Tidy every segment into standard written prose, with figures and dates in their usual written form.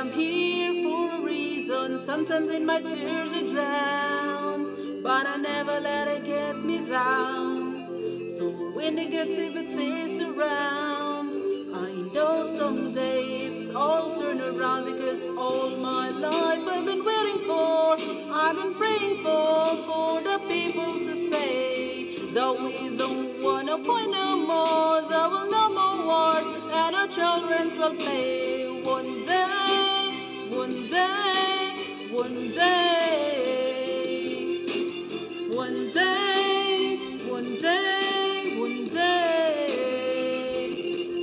I'm here for a reason. Sometimes in my tears I drown, but I never let it get me down. So when negativity is around, I know someday it's all turn around, because all my life I've been waiting for, I've been praying for the people to say that we don't wanna fight no more, there will no more wars, and our children will play. One day, one day, one day, one day, one day, one day.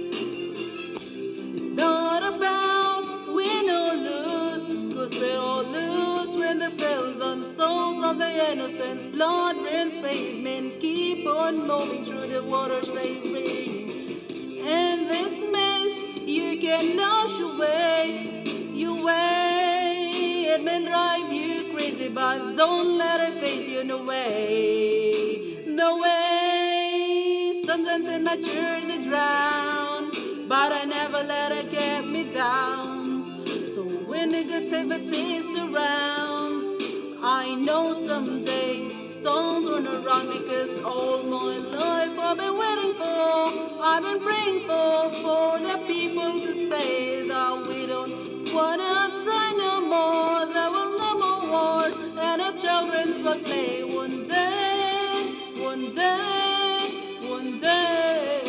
It's not about win or lose, 'cause we all lose when the fails on souls of the innocents. Blood rains pavement, keep on moving through the waters raging. And this mess you can wash away, you way. It may drive you crazy, but don't let it face you. No way, no way. Sometimes in my tears I drown, but I never let it get me down. So when negativity surrounds, I know someday it's don't turn around, because all my life I've been waiting for, I've been praying for the people to say that we don't wanna try no more, there will no more wars, and our children will play. One day, one day, one day,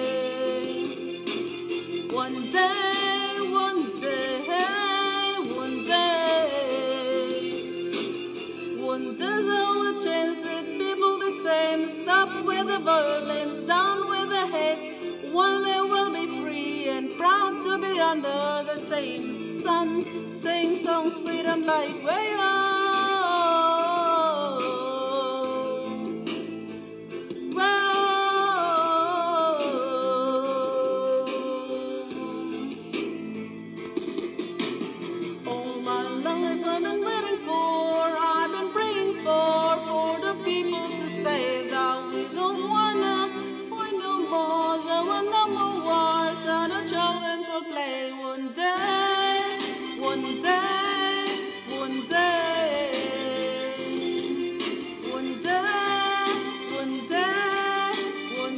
one day, one day, one day. One day there will change, treat people the same, stop with the violence, down with the hate. One day we'll be free and proud to be under the same sun, sing songs, freedom like we are. All my life I've been waiting for, I've been praying for the people to say that we don't wanna fight no more, there will no more wars, and our children will play. One day, one day, one day, one day, one day, one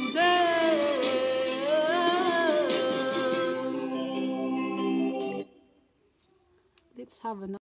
day. Let's have another.